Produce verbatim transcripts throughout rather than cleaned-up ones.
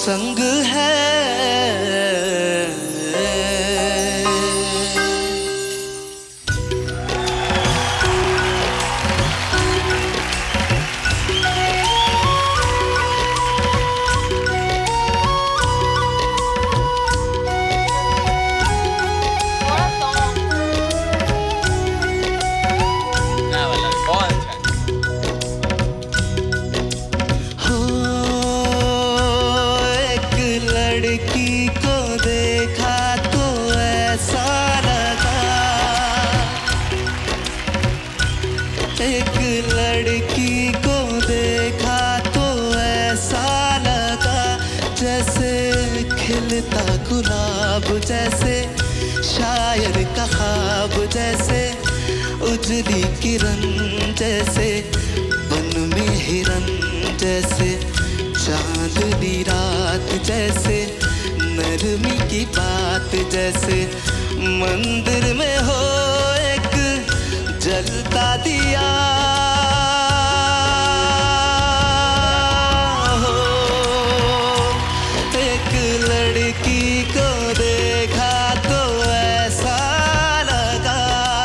संग है। एक लड़की को देखा तो ऐसा लगा जैसे खिलता गुलाब, जैसे शायर का ख्वाब, जैसे उजली किरण, जैसे वन में हिरन, जैसे चांदनी रात, जैसे नरमी की बात, जैसे मंदिर में हो एक जलता दिया हो। एक लड़की को देखा तो ऐसा लगा।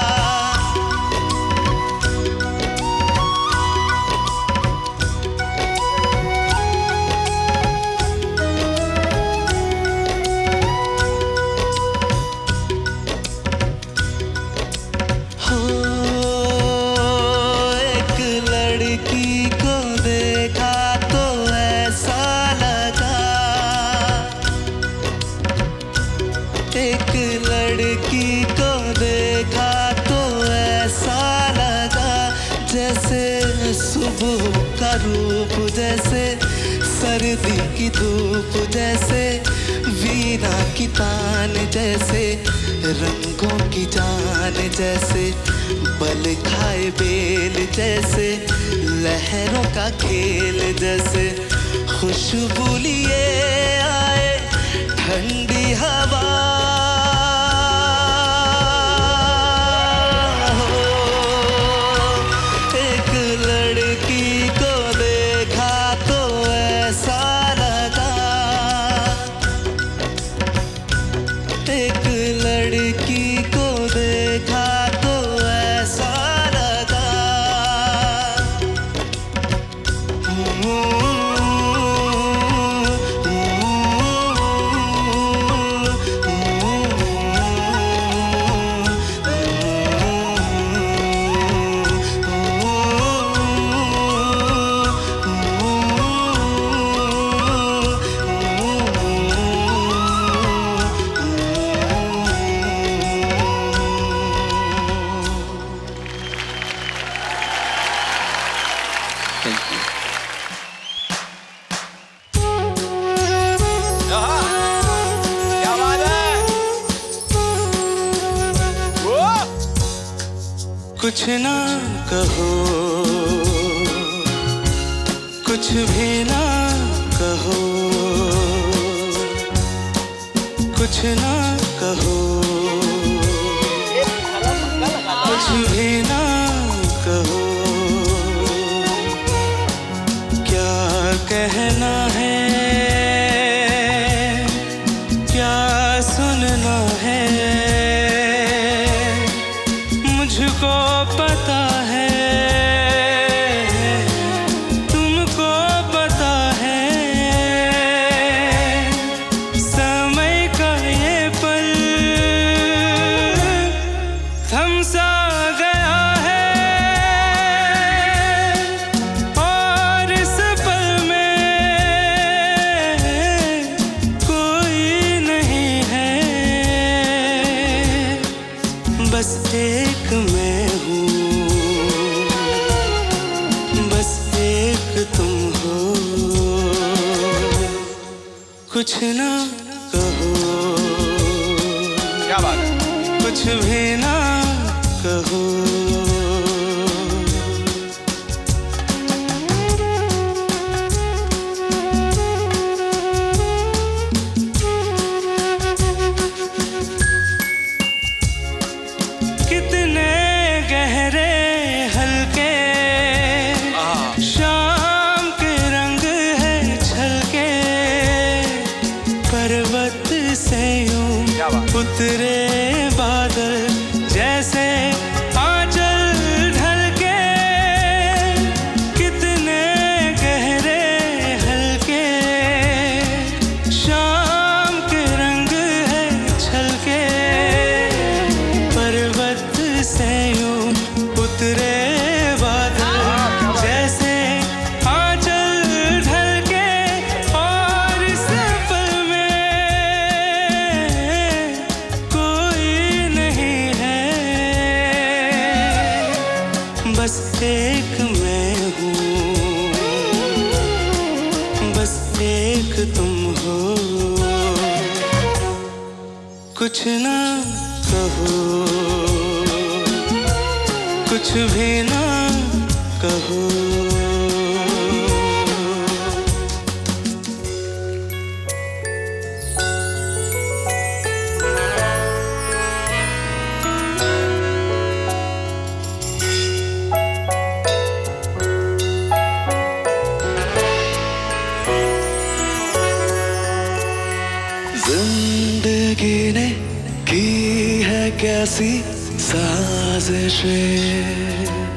एक लड़की को देखा तो ऐसा लगा जैसे सुबह का रूप, जैसे सर्दी की धूप, जैसे वीणा की तान, जैसे रंगों की जान, जैसे बल खाए बेल, जैसे लहरों का खेल, जैसे खुशबू लिए आए ठंडी हवा। एक लड़की को देखा तो ऐसा लगा। कुछ ना कहो, कुछ भी ना कहो, कुछ ना कहो, कुछ भी ना कहो। क्या कहना है, क्या सुनना है, मुझको पता है, तुमको पता है। समय का ये पल थम सा गया है और इस पल में कोई नहीं है, बस एक मैं हूँ, बस एक तुम हो। कुछ ना कहो, क्या बात है, कुछ भी ना कहो। कितने गहरे हल्के शाम के रंग है छलके, से यूं उतरे बादल जैसे आंचल ढलके, कितने गहरे हल्के शाम के रंग है छलके। पर्वत से यूं उतरे बादल जैसे आंचल ढलके, और इस पल में कोई नहीं है, बस एक मैं हूँ, बस एक तुम हो। कुछ ना कहो, कुछ भी ना कहो। जिंदगी ने की है कैसी साजिशें,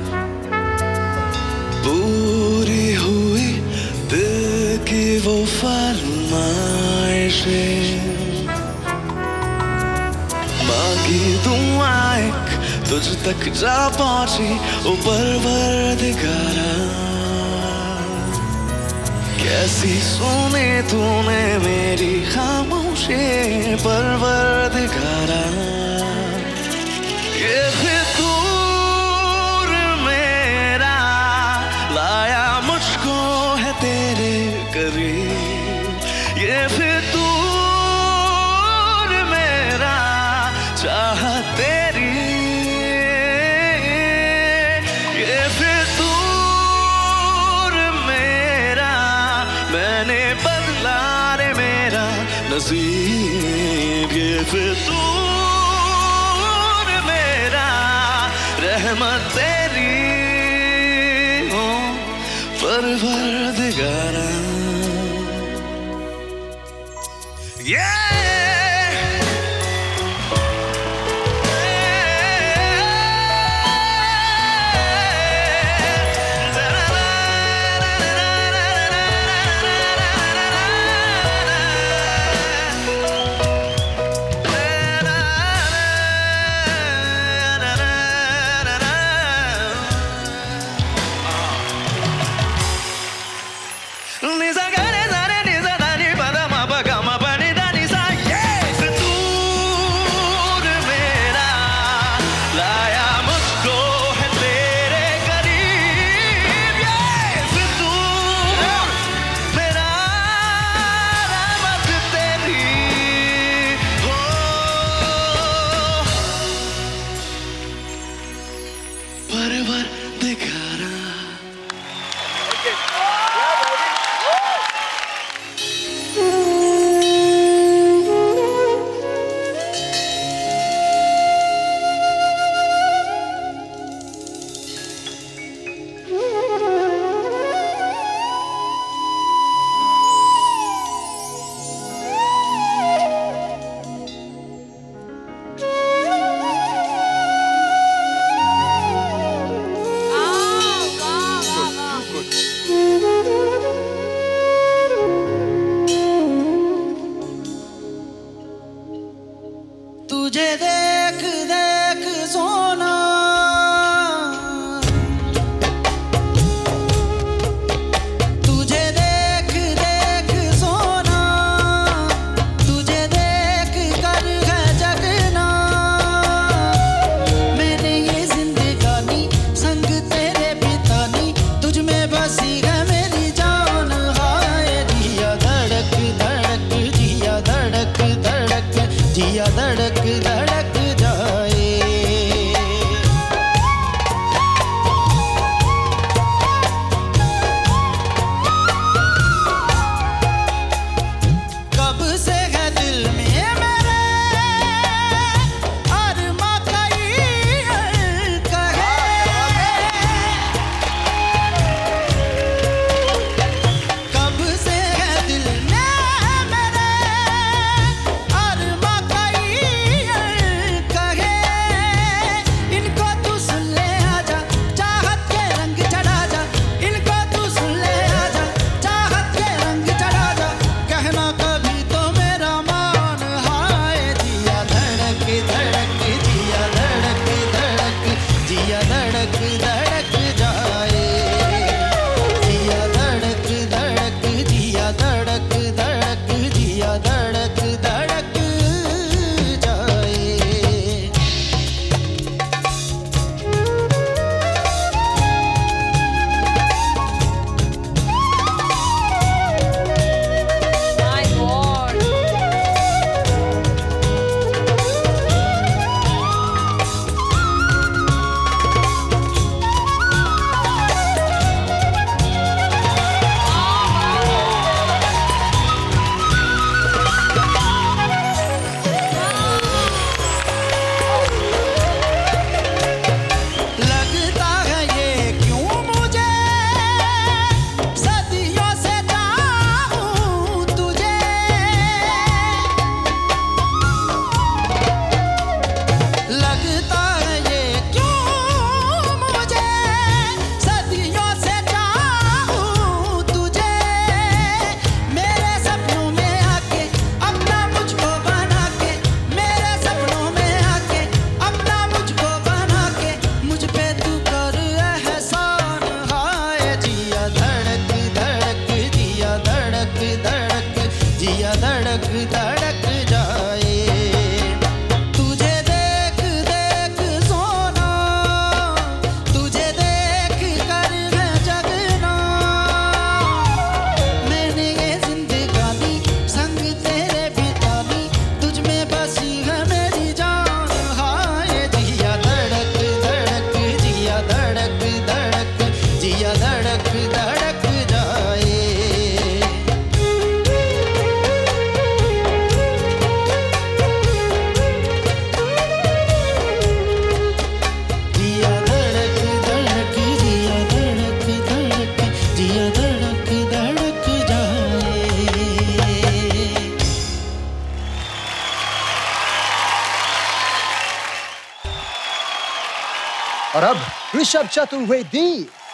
पूरी हुई दिल की वो फरमाइशें। मांगी दुआएं तुझ तक जा पहुंची ओ परवरदिगारा, कैसी सुने तूने मेरी खामोशी परवरदिगारा। ये फितूर मेरा लाया मुझको है तेरे करीब, ये फितूर मेरा चाहत तेरी, ये फितूर मेरा मैंने बदला रे मेरा नसीब। ये फितूर मेरा रहमत तेरी हो परवरदिगारा। Yeah! Nisa gare zare nisa dani pada ma pa ga ma pa ni da nisa, yeah. धड़क धड़क जाए। तुझे देख देख सोना, तुझे देख कर मैं जगना। मैंने ये जिंदगानी संग तेरे बितानी, तुझ में बसी है मेरी जान। हाय जिया धड़क धड़क, जिया धड़क धड़क, जिया धड़क धड़क जाए। जिया धड़क धड़क, जिया धड़क धड़क, जिया धड़क धड़क जाए। और अब ऋषभ चतुर्वेदी।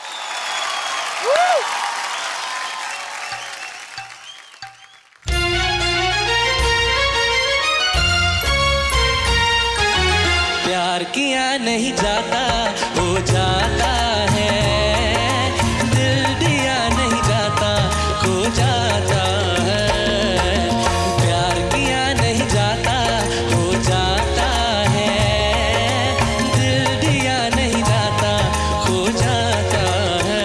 प्यार किया नहीं जाता, हो जाता है। दिल दिया नहीं जाता, खो जाता है। प्यार किया नहीं जाता, हो जाता है। दिल दिया नहीं जाता, खो जाता है।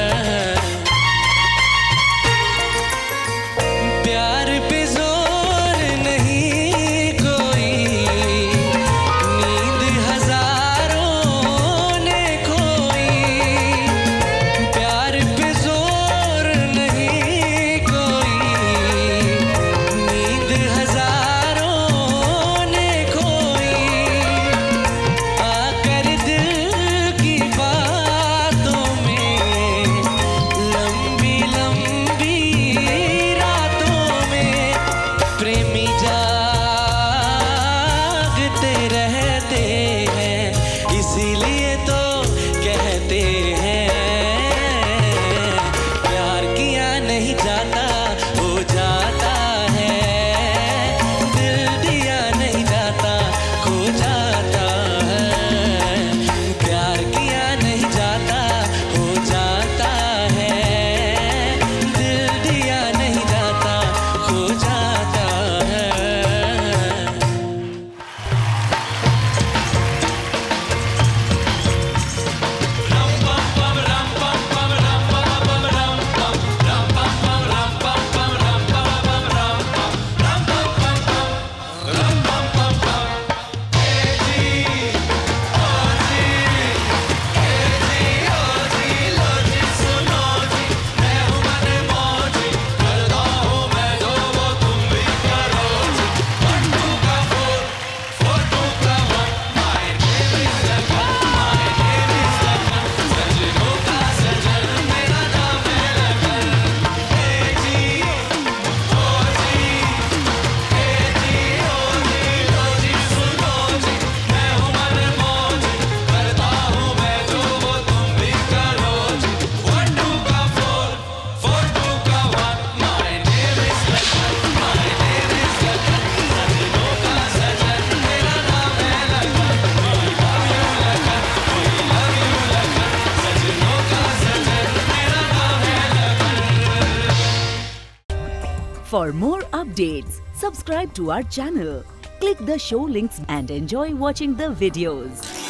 प्यार पे जोर नहीं कोई, नींद हजारों ने खोई। प्यार पे जोर नहीं कोई, नींद हजारों ने खोई। आकर दिल की बातों में, लंबी लंबी रातों में, प्रेमी जागते रहते हैं। इसीलिए तो कहते हैं, प्यार किया नहीं जाता, हो जाता है। दिल दिया नहीं जाता, खो जाता है। प्यार किया नहीं जाता, हो जाता है। दिल दिया नहीं जाता, खो जाता है। For more updates, subscribe to our channel, click the show links and enjoy watching the videos.